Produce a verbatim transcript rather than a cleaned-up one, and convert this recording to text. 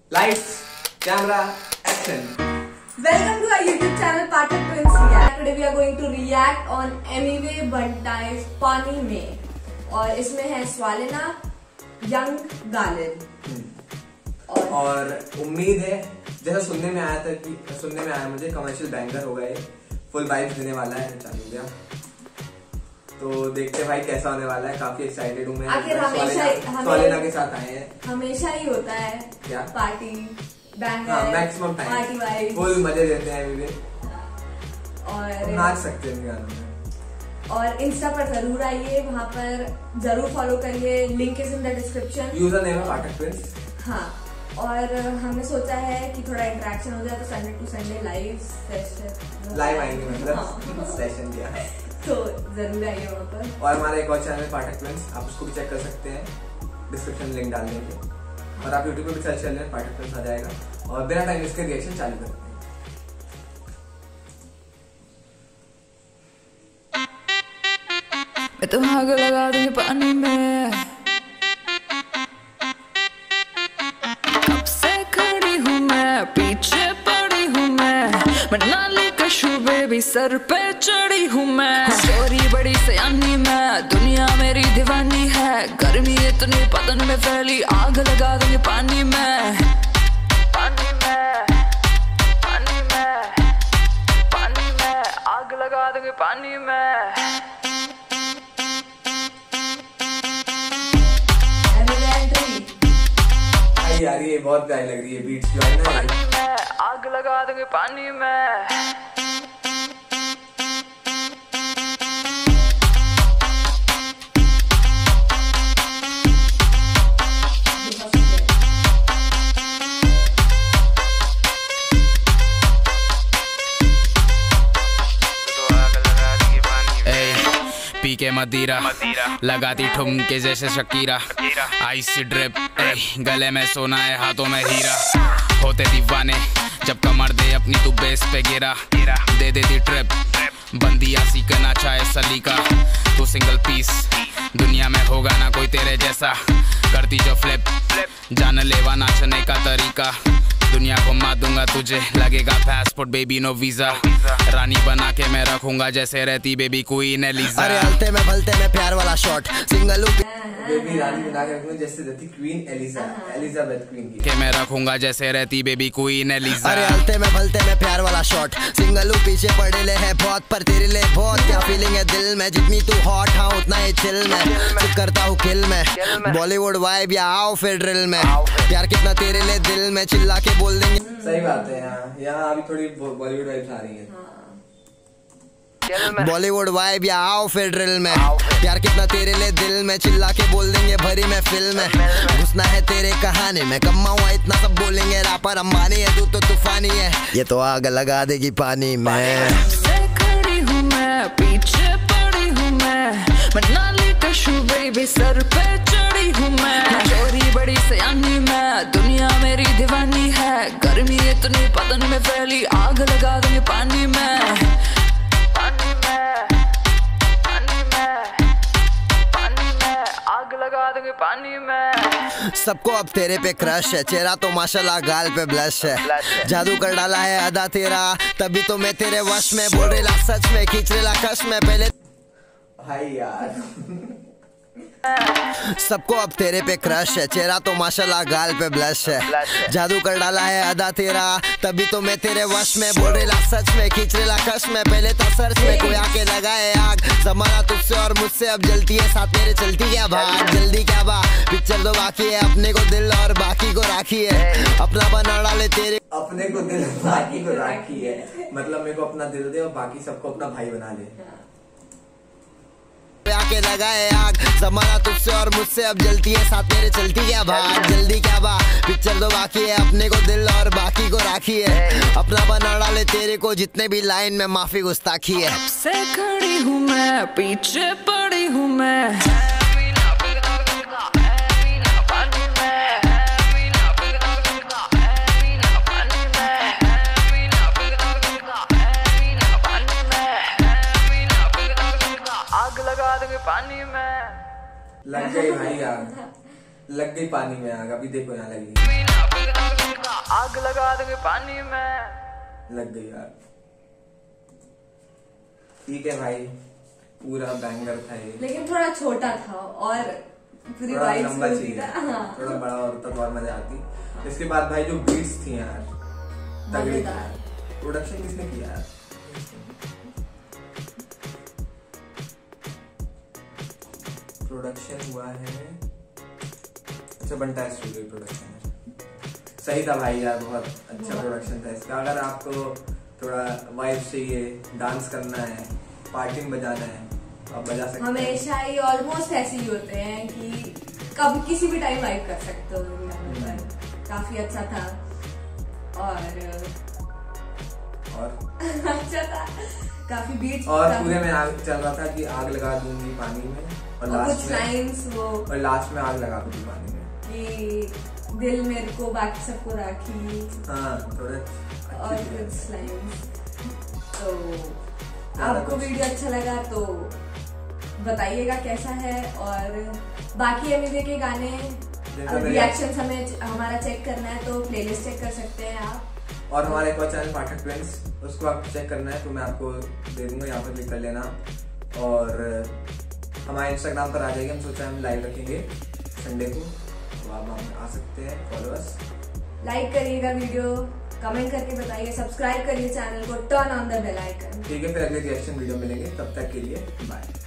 Lights, camera, action. Welcome to our YouTube channel Pathak Twins React. Today we are going to react on Amiway Bantai's पानी में और इसमें है स्वालिना, young Ghalib और, और उम्मीद है जैसा सुनने में आया था कि सुनने में आया मुझे कमर्शियल बैंगर होगा ये, फुल वाइब्स देने वाला है। चालू गया तो देखते भाई कैसा होने वाला है। काफी एक्साइटेड हूँ मैं। आखिर हमेशा स्वालिना के साथ आए हैं, हमेशा ही होता है क्या party banger, maximum time party vibe, full मजे देते हैं अभी भी और नाच सकते हैं गानों में। और इंस्टा पर जरूर आइए, वहाँ पर जरूर फॉलो करिए, link is in the description. User name है पाठक ट्विंस। हाँ, और हमने सोचा है कि थोड़ा इंटरेक्शन हो जाए तो Sunday to Sunday live session live आएंगे, मतलब सेशन दिया है तो जरूर आइए वहाँ पर। और हमारा एक और चैनल है पाठक ट्विंस, आप उसको भी चेक कर सकते हैं, डिस्क्रिप्शन में लिंक डाल देंगे। और आप यूट्यूब पे भी सर्च कर लें, पाठक ट्विंस आ जाएगा। और बिना टाइम इसके रिएक्शन चालू करते हैं। मैं तो आग लगा दूंगी पानी में, कब से खड़ी हूँ मैं, पीछे पड़ी हूँ मैं, मैं नाली का शुबे भी सर पे चढ़ी हूँ मैं। चोरी बड़ी सयानी मैं, दुनिया मेरी दीवानी है, गर्मी इतनी पतन में फैली, आग लगा दूंगी पानी में, पानी में, पानी में, पानी में, आग लगा दूंगी पानी में। यार ये बहुत प्यारी लग रही है, बीट्स जो है ना, मैं आग लगा दूंगी पानी में। पी के मदीरा लगाती ठुमके जैसे शकीरा, आइस ड्रिप गले में सोना है हाथों में हीरा। होते दीवाने जब कमर दे अपनी तू बेस पे गिरा, दे देती ट्रिप बंदिया सीखना चाहे सलीका। तू सिंगल पीस दुनिया में होगा ना कोई तेरे जैसा, करती जो फ्लिप जान लेवा नाचने का तरीका। दुनिया घुमा दूंगा तुझे, लगेगा पासपोर्ट बेबी नो वीजा, रानी बना के मैं रखूंगा जैसे रहती बेबी क्वीन एलिजा। अरे हलते में भलते में प्यार वाला शॉट, सिंगल बेबी रानी बना के रखूंगा जैसे रहती क्वीन एलिजा, एलिजाबेथ क्वीन की के मैं रखूंगा जैसे रहती बेबी क्वीन एलिजा। अरे हलते में भलते में प्यार वाला शॉट, सिंगल पीछे पड़े ले है बहुत, पर तेरे लिए बहुत क्या फीलिंग है दिल में, जितनी तू हॉट हाँ उतना ही चिल में, चुप करता हूँ किल में, बॉलीवुड वाइब या आओ फिर ड्रिल में, प्यार कितना तेरे लिए दिल में, चिल्ला के बोल देंगे। सही बात है, यहाँ यहाँ अभी थोड़ी बॉलीवुड वाइब्स आ रही है। बॉलीवुड वाइब या आओ फिर ड्रिल में, प्यार कितना तेरे लिए दिल में, चिल्ला के बोल देंगे भरी में फिल्म में, घुसना है तेरे कहानी में, कमाऊँ इतना सब बोलेंगे रापर अंबानी है, तू तो तूफानी है, ये तो आग लगा देगी पानी में। खड़ी हूँ मैं, पीछे पड़ी हूँ मैं, मैं नाली का शुबे भी सर पे चढ़ी हूँ मैं। चोरी बड़ी सयानी मैं, दुनिया मेरी दीवानी है, गर्मी इतनी पतन में फैली, आग लगा दूंगी पानी में, पानी में, पानी में, पानी में, आग लगा दूंगी पानी में। सबको अब तेरे पे क्रश है, चेहरा तो माशाल्लाह गाल पे ब्लश है, जादू कर डाला है अदा तेरा, तभी तो मैं तेरे वश में, बोल रेला सच में, खींच रेला कश में, पहले भाई यार सबको अब तेरे पे क्रश है, चेहरा तो माशाल्लाह गाल पे ब्लश है, जादू कर डाला है अदा तेरा, तभी तो मैं तेरे वश में, बोल रेला सच में, खींच रेला कश में, पहले तो सर्च में कोई आके लगाए आग, जमाना तुझसे और मुझसे अब जलती है, साथ मेरे चलती क्या भाग, जल्दी क्या बा, पिक्चर तो बाकी है, अपने को दिल और बाकी को राखी है, अपना बना डाले तेरे, अपने को दिल बाकी को राखी है, मतलब मेरे को अपना दिल दे और बाकी सबको अपना भाई बना ले। आके लगाए आग, जमाना तुझसे और मुझसे अब जलती है, साथ मेरे चलती क्या भाग, जल्दी क्या बा, पिक्चर तो बाकी है, अपने को दिल और बाकी को राखी है, अपना बना डाले तेरे को, जितने भी लाइन में माफी गुस्ताखी है। से खड़ी हूँ मैं, पीछे पड़ी हूँ मैं, पानी में लग गई भाई आग, लग गई पानी में आग, अभी देखो यहाँ लगी। आग लगा देंगे पानी में। लग गई यार। ठीक है भाई, पूरा बैंगर था ये, लेकिन थोड़ा छोटा था और पूरी थोड़ा वाइब्स लंबा मिलती चाहिए, था। हाँ। थोड़ा बड़ा होता तो और मजा आती। इसके बाद भाई जो बीट्स थी यार तगड़ी, मजेदार। प्रोडक्शन किसने किया यार? प्रोडक्शन हुआ है, अच्छा बंटा स्टूडियो प्रोडक्शन है। सही था भाई यार, बहुत अच्छा प्रोडक्शन था इसका। अगर आपको थोड़ा वाइब चाहिए, डांस करना है, पार्टी में बजाना है, आप बजा सकते हैं। हमेशा ही ऑलमोस्ट ऐसे ही होते हैं कि कभी किसी भी टाइम वाइब कर सकते हो यहाँ पर। काफी अच्छा था और और अच्छा था, काफी बीट्स और पूरे में आग चल रहा था कि आग लगा दूंगी पानी में, और और लास्ट कुछ में लाइंस वो और लास्ट में आग लगा दूंगी पानी में कि दिल मेरे को बाकी सबको राखी, हाँ थोड़ा और अच्छी कुछ लाइंस। तो ज्यादा आपको कुछ। वीडियो अच्छा लगा तो बताइएगा कैसा है, और बाकी एमिवे के गाने जिनका मेरे- रिएक्शन हमें हमारा चेक करना है तो प्लेलिस्ट चेक कर सकते हैं आप। और हमारा एक और चैनल पाठक ट्विंस, उसको आपको चेक करना है तो मैं आपको दे दूंगा, यहाँ पर क्लिक कर लेना। और हमारे इंस्टाग्राम पर आ जाइए, हम सोचा हम लाइव रखेंगे संडे को, तो आप वहाँ आ सकते हैं, फॉलोअर्स। लाइक करिएगा वीडियो, कमेंट करके बताइए, सब्सक्राइब करिए चैनल को, turn on the bell icon. ठीक है, फिर अगले रिएक्शन वीडियो मिलेंगे, तब तक के लिए बाय।